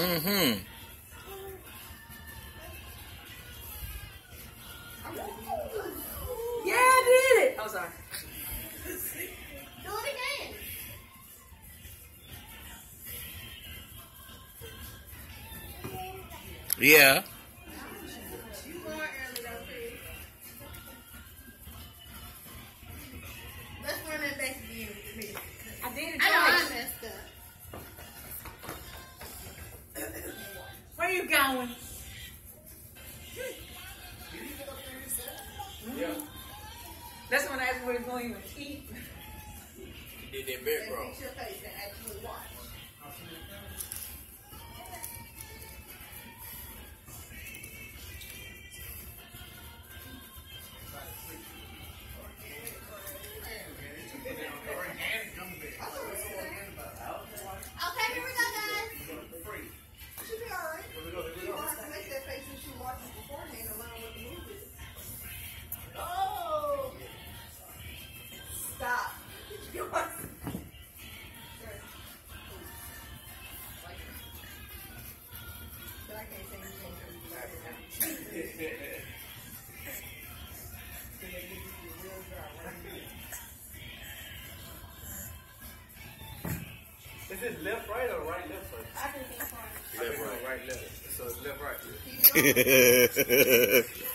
Mm-hmm. Yeah, I did it. Oh, sorry. Do it again. Yeah. You more early though, Chris. Let's run that back again. I did it I know I twice. messed up. Where you going? Yeah. That's when I asked where he's going to eat. He did that big, bro. Fix your face and actually watch. Okay, here we go, guys. Should be alright. You won't have to make that face if she watches beforehand and learn what the movie is. Oh! Stop. You want- But I can't say anything. Is it left, right, or right, left first? I can be fine. Left, right, right, left. So it's left, right. Keep going.